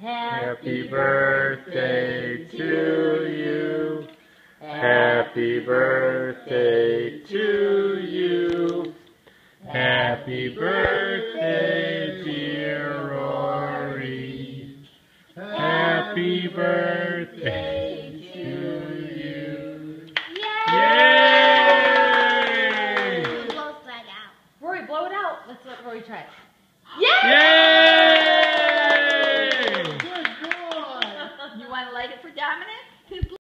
Happy birthday to you. Happy birthday to you. Happy birthday, dear Rory. Happy birthday to you. Yay! Rory, blow it out. Let's let Rory try it. Yay! You want to light it for Dominic?